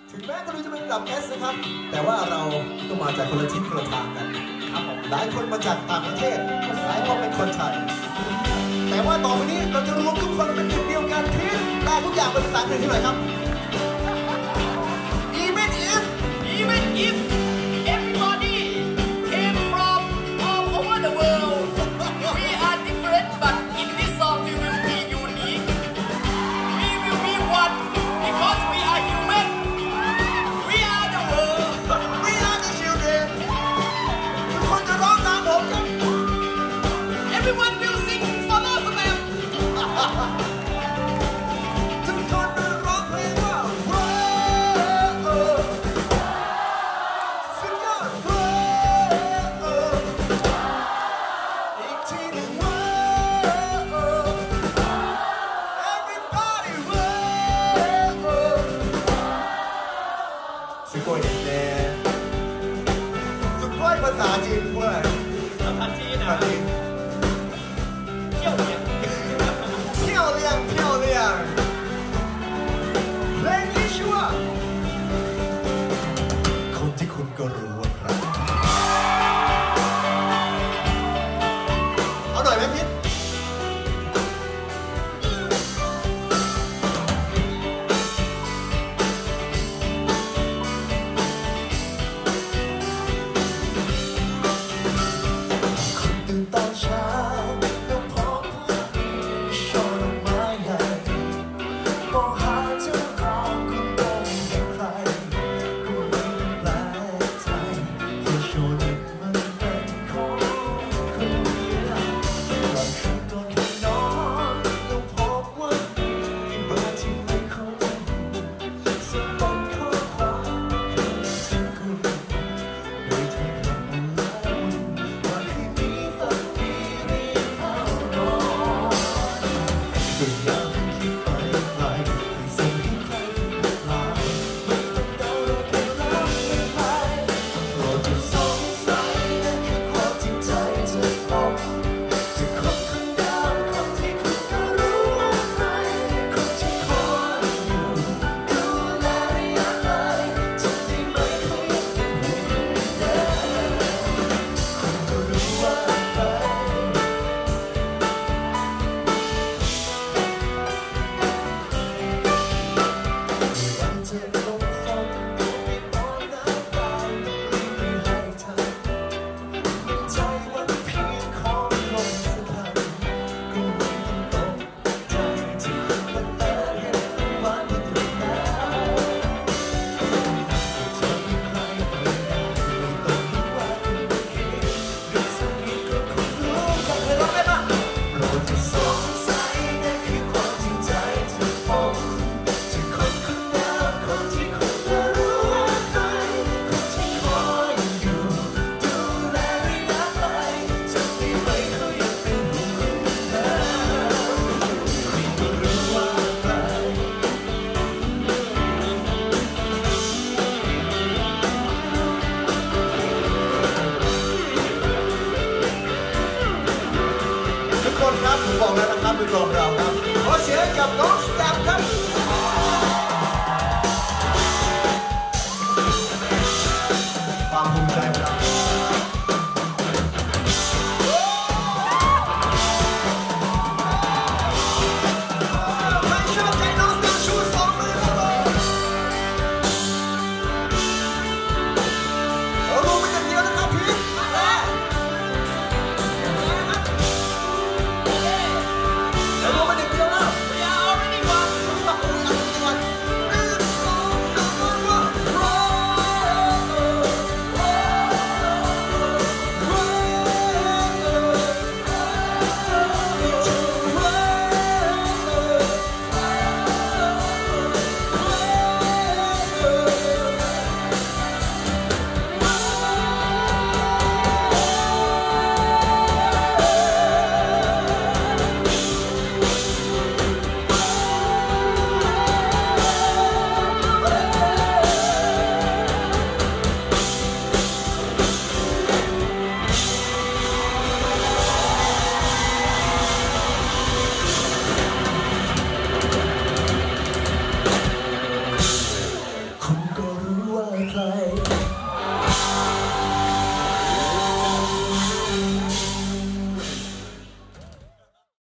ถึงแม้ก็ดูจะเป็นระดับ S นะครับแต่ว่าเราก็มาจากคนละทิศคนละทางกันครับผมหลายคนมาจากต่างประเทศหลายคนเป็นคนไทยแต่ว่าต่อไปนี้เราจะรวมทุกคนเป็นหนึ่งเดียวกันที่แปลทุกอย่างเป็นภาษาอังกฤษที่ไหนครับ Even if everybody came from all over the world, we are different, but in this song we will be unique. We will be one because we are human. We are the world. We are the children ทุกคนจะร้องตามผมกัน Everyone will sing follow them. ทุกคนจะร้องเพลงว่าすごいですね。すごいภาษาจีนด้วยภาษาจีนนะเที่ยวเลี้ยง漂亮漂亮เพลงนี้ชื่อว่าคนที่คุณก็รู้ว่าใครเอาหน่อยไหมพิษบอกแล้วนะครับมือกลองเราครับขอเสียงกับน้องสแตมครับความภูมิใจของเราใครชอบใจน้องสแตมชูสองมือครับเรารู้เป็นอย่างเดียวนะครับพี่ We are already ใคร